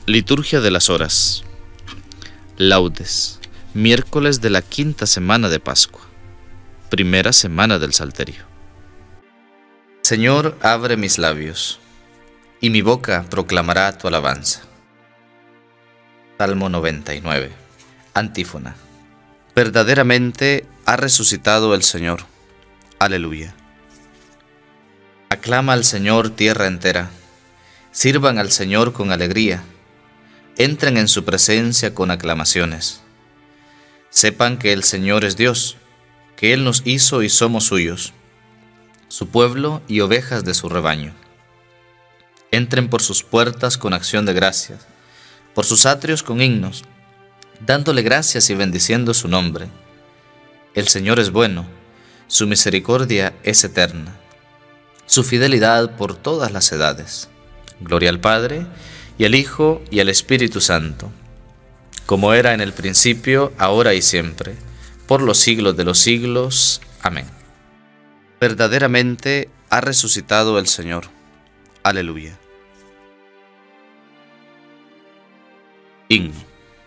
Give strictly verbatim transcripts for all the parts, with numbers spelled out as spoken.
Liturgia de las Horas. Laudes. Miércoles de la quinta semana de Pascua. Primera semana del Salterio. Señor, abre mis labios, y mi boca proclamará tu alabanza. Salmo noventa y nueve. Antífona. Verdaderamente ha resucitado el Señor. Aleluya. Aclama al Señor tierra entera. Sirvan al Señor con alegría. Entren en su presencia con aclamaciones. Sepan que el Señor es Dios, que Él nos hizo y somos suyos, su pueblo y ovejas de su rebaño. Entren por sus puertas con acción de gracias, por sus atrios con himnos, dándole gracias y bendiciendo su nombre. El Señor es bueno, su misericordia es eterna, su fidelidad por todas las edades. Gloria al Padre, y al Hijo, y al Espíritu Santo, como era en el principio, ahora y siempre, por los siglos de los siglos. Amén. Verdaderamente ha resucitado el Señor. Aleluya. Himno.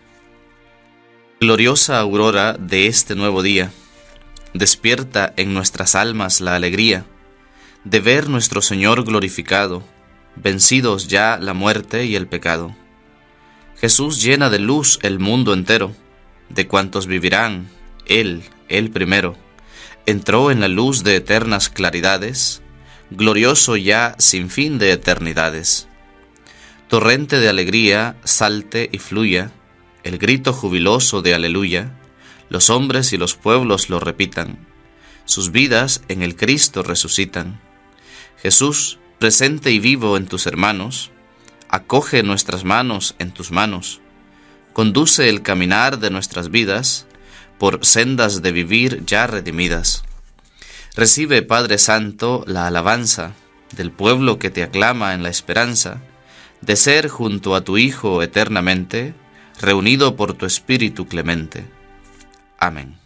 Gloriosa aurora de este nuevo día, despierta en nuestras almas la alegría de ver nuestro Señor glorificado, vencidos ya la muerte y el pecado. Jesús llena de luz el mundo entero, de cuantos vivirán, Él, Él primero, entró en la luz de eternas claridades, glorioso ya sin fin de eternidades. Torrente de alegría, salte y fluya, el grito jubiloso de aleluya, los hombres y los pueblos lo repitan, sus vidas en el Cristo resucitan. Jesús, presente y vivo en tus hermanos, acoge nuestras manos en tus manos, conduce el caminar de nuestras vidas por sendas de vivir ya redimidas. Recibe, Padre Santo, la alabanza del pueblo que te aclama en la esperanza de ser junto a tu Hijo eternamente, reunido por tu Espíritu clemente. Amén.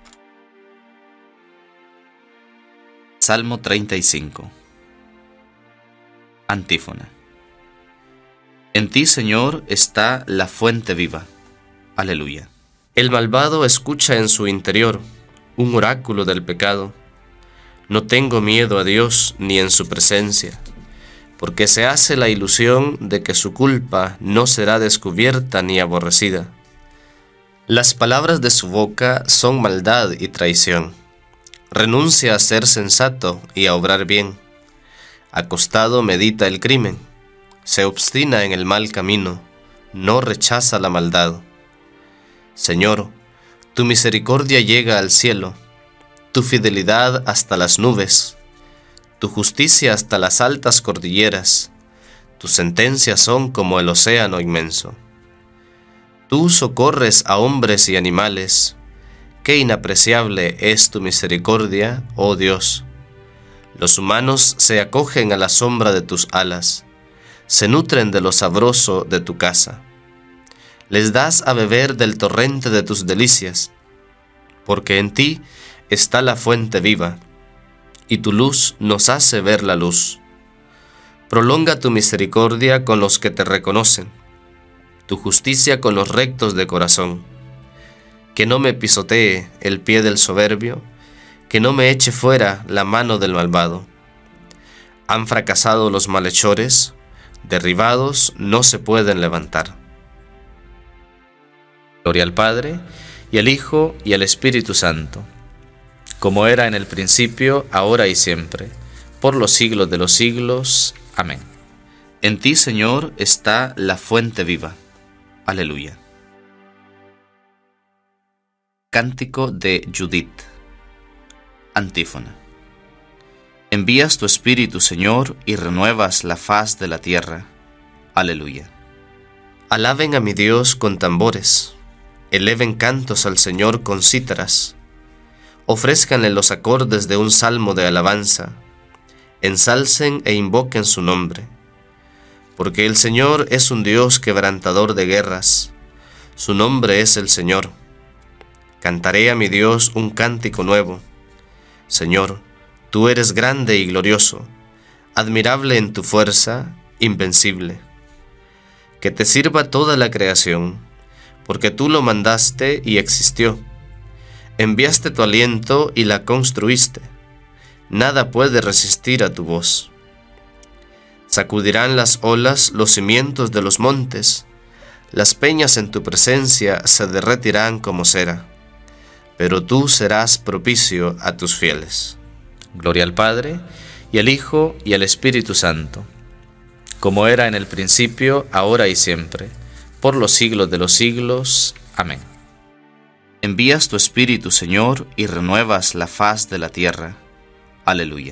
Salmo treinta y cinco. Antífona. En ti, Señor, está la fuente viva. Aleluya. El malvado escucha en su interior un oráculo del pecado. No tengo miedo a Dios ni en su presencia, porque se hace la ilusión de que su culpa no será descubierta ni aborrecida. Las palabras de su boca son maldad y traición. Renuncia a ser sensato y a obrar bien. Acostado medita el crimen, se obstina en el mal camino, no rechaza la maldad. Señor, tu misericordia llega al cielo, tu fidelidad hasta las nubes, tu justicia hasta las altas cordilleras, tus sentencias son como el océano inmenso. Tú socorres a hombres y animales, qué inapreciable es tu misericordia, oh Dios. Los humanos se acogen a la sombra de tus alas, se nutren de lo sabroso de tu casa. Les das a beber del torrente de tus delicias, porque en ti está la fuente viva, y tu luz nos hace ver la luz. Prolonga tu misericordia con los que te reconocen, tu justicia con los rectos de corazón. Que no me pisotee el pie del soberbio, que no me eche fuera la mano del malvado. Han fracasado los malhechores, derribados no se pueden levantar. Gloria al Padre, y al Hijo, y al Espíritu Santo, como era en el principio, ahora y siempre, por los siglos de los siglos. Amén. En ti, Señor, está la fuente viva. Aleluya. Cántico de Judith. Antífona. Envías tu Espíritu, Señor, y renuevas la faz de la tierra. Aleluya. Alaben a mi Dios con tambores, eleven cantos al Señor con cítaras, ofrézcanle los acordes de un salmo de alabanza, ensalcen e invoquen su nombre. Porque el Señor es un Dios quebrantador de guerras, su nombre es el Señor. Cantaré a mi Dios un cántico nuevo. Señor, tú eres grande y glorioso, admirable en tu fuerza, invencible. Que te sirva toda la creación, porque tú lo mandaste y existió. Enviaste tu aliento y la construiste. Nada puede resistir a tu voz. Sacudirán las olas los cimientos de los montes. Las peñas en tu presencia se derretirán como cera. Pero tú serás propicio a tus fieles. Gloria al Padre, y al Hijo, y al Espíritu Santo, como era en el principio, ahora y siempre, por los siglos de los siglos. Amén. Envías tu Espíritu, Señor, y renuevas la faz de la tierra. Aleluya.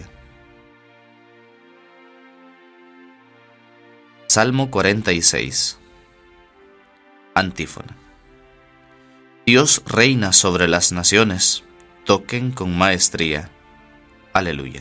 Salmo cuarenta y seis. Antífona. Dios reina sobre las naciones, toquen con maestría. Aleluya.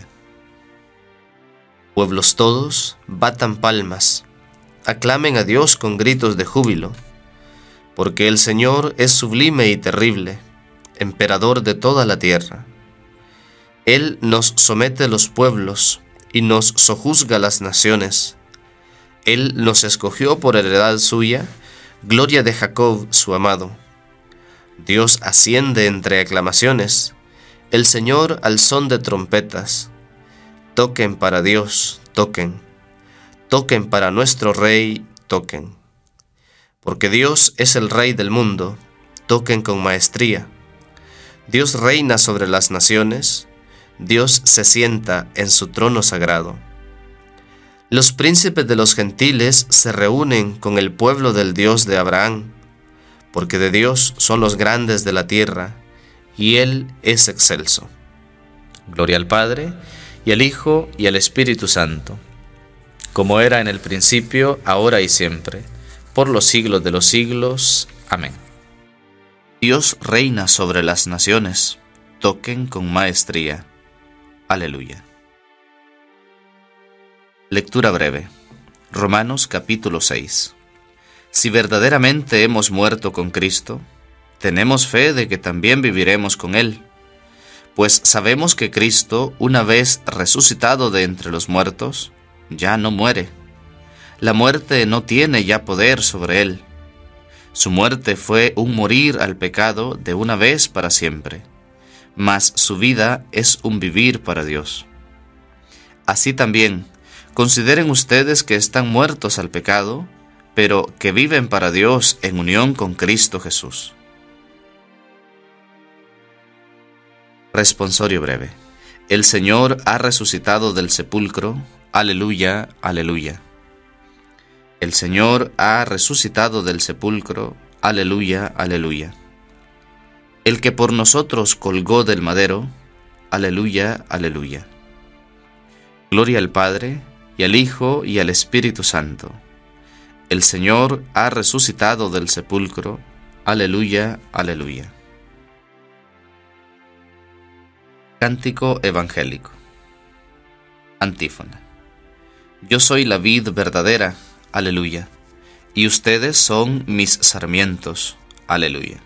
Pueblos todos, batan palmas, aclamen a Dios con gritos de júbilo, porque el Señor es sublime y terrible, emperador de toda la tierra. Él nos somete los pueblos y nos sojuzga las naciones. Él nos escogió por heredad suya, gloria de Jacob su amado. Dios asciende entre aclamaciones, el Señor al son de trompetas. Toquen para Dios, toquen, toquen para nuestro Rey, toquen. Porque Dios es el Rey del mundo, toquen con maestría. Dios reina sobre las naciones, Dios se sienta en su trono sagrado. Los príncipes de los gentiles se reúnen con el pueblo del Dios de Abraham, porque de Dios son los grandes de la tierra, y Él es excelso. Gloria al Padre, y al Hijo, y al Espíritu Santo, como era en el principio, ahora y siempre, por los siglos de los siglos. Amén. Dios reina sobre las naciones, toquen con maestría. Aleluya. Lectura breve. Romanos capítulo seis. Si verdaderamente hemos muerto con Cristo, tenemos fe de que también viviremos con Él. Pues sabemos que Cristo, una vez resucitado de entre los muertos, ya no muere. La muerte no tiene ya poder sobre Él. Su muerte fue un morir al pecado de una vez para siempre, mas su vida es un vivir para Dios. Así también, consideren ustedes que están muertos al pecado, pero que viven para Dios en unión con Cristo Jesús. Responsorio breve. El Señor ha resucitado del sepulcro. Aleluya, aleluya. El Señor ha resucitado del sepulcro. Aleluya, aleluya. El que por nosotros colgó del madero. Aleluya, aleluya. Gloria al Padre, y al Hijo, y al Espíritu Santo. El Señor ha resucitado del sepulcro. Aleluya, aleluya. Cántico evangélico. Antífona. Yo soy la vid verdadera. Aleluya. Y ustedes son mis sarmientos. Aleluya.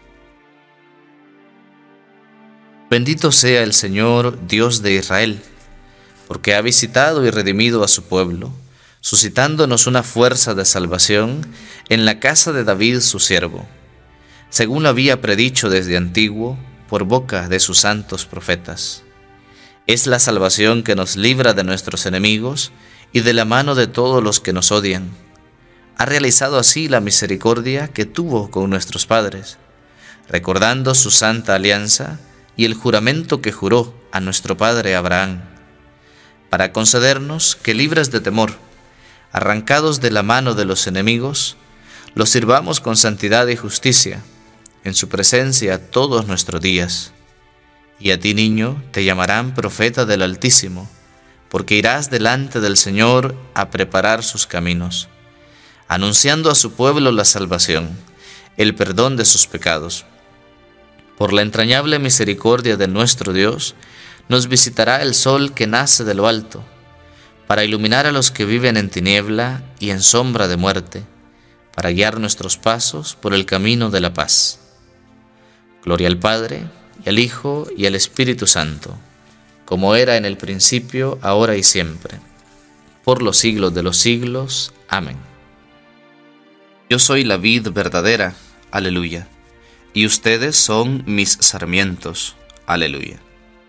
Bendito sea el Señor, Dios de Israel, porque ha visitado y redimido a su pueblo, suscitándonos una fuerza de salvación en la casa de David su siervo, según lo había predicho desde antiguo, por boca de sus santos profetas. Es la salvación que nos libra de nuestros enemigos y de la mano de todos los que nos odian. Ha realizado así la misericordia que tuvo con nuestros padres, recordando su santa alianza y el juramento que juró a nuestro padre Abraham, para concedernos que, libres de temor, arrancados de la mano de los enemigos, los sirvamos con santidad y justicia, en su presencia todos nuestros días. Y a ti, niño, te llamarán profeta del Altísimo, porque irás delante del Señor a preparar sus caminos, anunciando a su pueblo la salvación, el perdón de sus pecados. Por la entrañable misericordia de nuestro Dios, nos visitará el sol que nace de lo alto, para iluminar a los que viven en tiniebla y en sombra de muerte, para guiar nuestros pasos por el camino de la paz. Gloria al Padre, y al Hijo, y al Espíritu Santo, como era en el principio, ahora y siempre, por los siglos de los siglos. Amén. Yo soy la vid verdadera, aleluya, y ustedes son mis sarmientos, aleluya.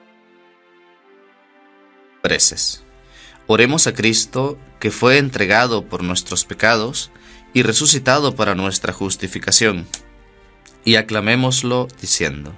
Preces. Oremos a Cristo, que fue entregado por nuestros pecados y resucitado para nuestra justificación, y aclamémoslo diciendo: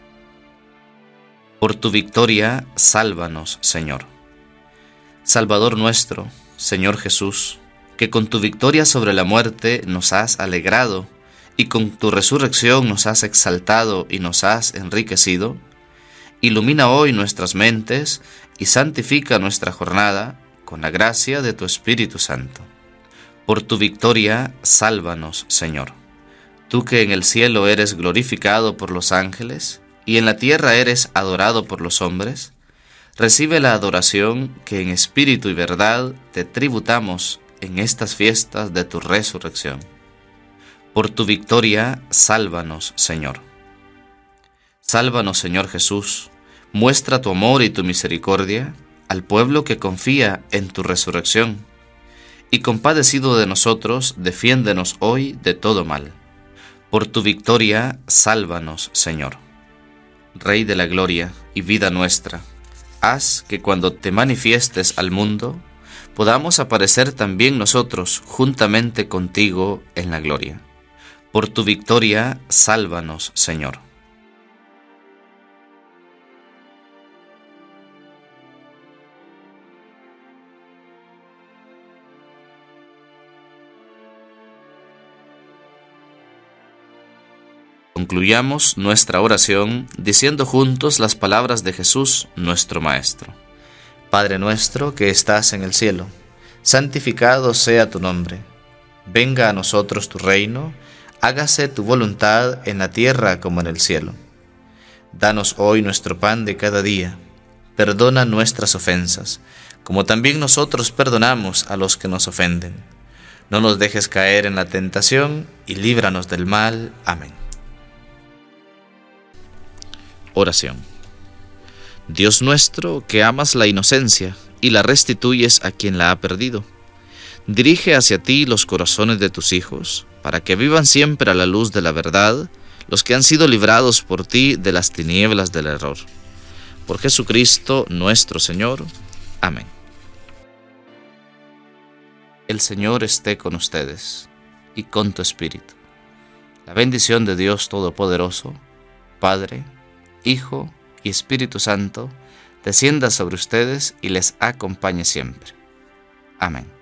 por tu victoria, sálvanos, Señor. Salvador nuestro, Señor Jesús, que con tu victoria sobre la muerte nos has alegrado, y con tu resurrección nos has exaltado y nos has enriquecido, ilumina hoy nuestras mentes y santifica nuestra jornada con la gracia de tu Espíritu Santo. Por tu victoria, sálvanos, Señor. Tú que en el cielo eres glorificado por los ángeles, y en la tierra eres adorado por los hombres, recibe la adoración que en espíritu y verdad te tributamos en estas fiestas de tu resurrección. Por tu victoria, sálvanos, Señor. Sálvanos, Señor Jesús, muestra tu amor y tu misericordia al pueblo que confía en tu resurrección, y compadecido de nosotros, defiéndenos hoy de todo mal. Por tu victoria, sálvanos, Señor. Rey de la gloria y vida nuestra, haz que cuando te manifiestes al mundo, podamos aparecer también nosotros juntamente contigo en la gloria. Por tu victoria, sálvanos, Señor. Concluyamos nuestra oración diciendo juntos las palabras de Jesús, nuestro Maestro. Padre nuestro que estás en el cielo, santificado sea tu nombre. Venga a nosotros tu reino, hágase tu voluntad en la tierra como en el cielo. Danos hoy nuestro pan de cada día. Perdona nuestras ofensas, como también nosotros perdonamos a los que nos ofenden. No nos dejes caer en la tentación y líbranos del mal. Amén. Oración. Dios nuestro, que amas la inocencia y la restituyes a quien la ha perdido, dirige hacia ti los corazones de tus hijos, para que vivan siempre a la luz de la verdad los que han sido librados por ti de las tinieblas del error. Por Jesucristo nuestro Señor. Amén. El Señor esté con ustedes y con tu espíritu. La bendición de Dios Todopoderoso, Padre, Hijo y Espíritu Santo, descienda sobre ustedes y les acompañe siempre. Amén.